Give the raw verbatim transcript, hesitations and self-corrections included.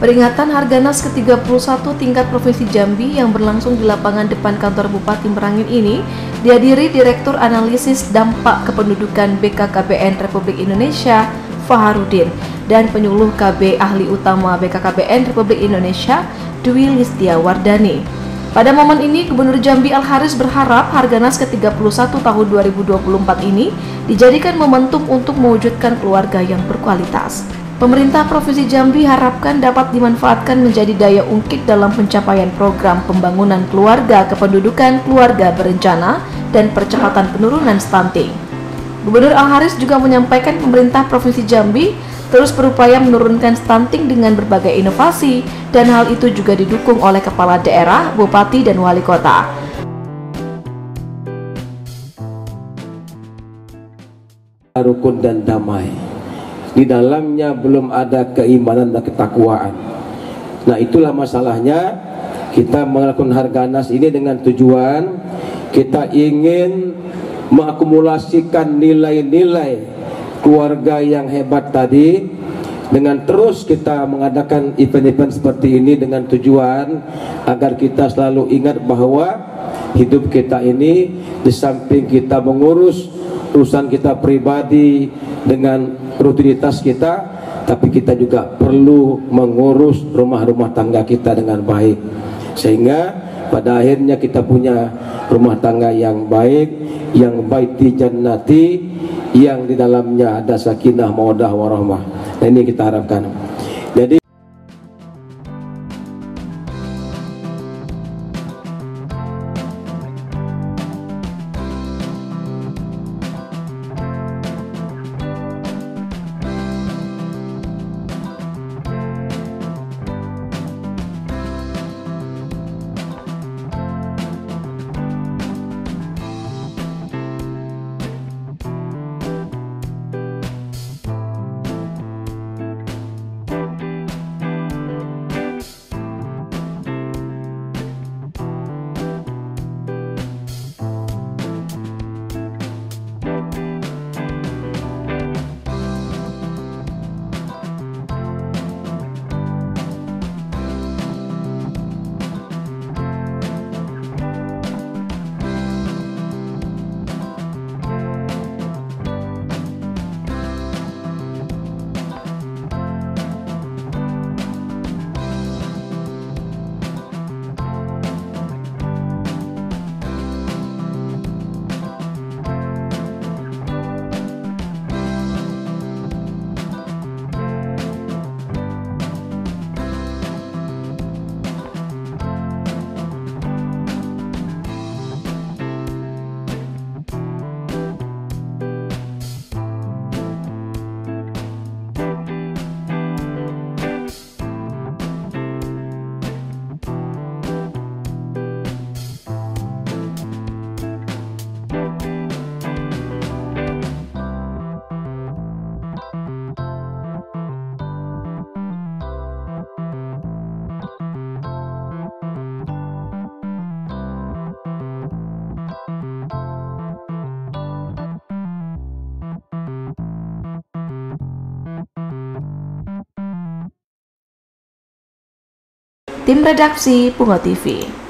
Peringatan Harganas ke tiga puluh satu tingkat Provinsi Jambi yang berlangsung di lapangan depan kantor Bupati Merangin ini dihadiri Direktur Analisis Dampak Kependudukan B K K B N Republik Indonesia Faharudin dan penyuluh K B Ahli Utama B K K B N Republik Indonesia Dwi Listia Wardani. Pada momen ini, Gubernur Jambi Al-Haris berharap Harganas ke tiga puluh satu tahun dua ribu dua puluh empat ini dijadikan momentum untuk mewujudkan keluarga yang berkualitas. Pemerintah Provinsi Jambi harapkan dapat dimanfaatkan menjadi daya ungkit dalam pencapaian program pembangunan keluarga kependudukan keluarga berencana dan percepatan penurunan stunting. Gubernur Al-Haris juga menyampaikan pemerintah Provinsi Jambi terus berupaya menurunkan stunting dengan berbagai inovasi dan hal itu juga didukung oleh kepala daerah, bupati, dan wali kota. Rukun dan damai. Di dalamnya belum ada keimanan dan ketakwaan. Nah, itulah masalahnya. Kita melakukan Harganas ini dengan tujuan kita ingin mengakumulasikan nilai-nilai keluarga yang hebat tadi, dengan terus kita mengadakan event-event seperti ini dengan tujuan agar kita selalu ingat bahwa hidup kita ini di samping kita mengurus urusan kita pribadi dengan rutinitas kita, tapi kita juga perlu mengurus rumah-rumah tangga kita dengan baik, sehingga pada akhirnya kita punya rumah tangga yang baik, yang baiti jannati, yang di dalamnya ada sakinah mawaddah warahmah. Nah, ini kita harapkan. Jadi Tim Redaksi Pungo T V.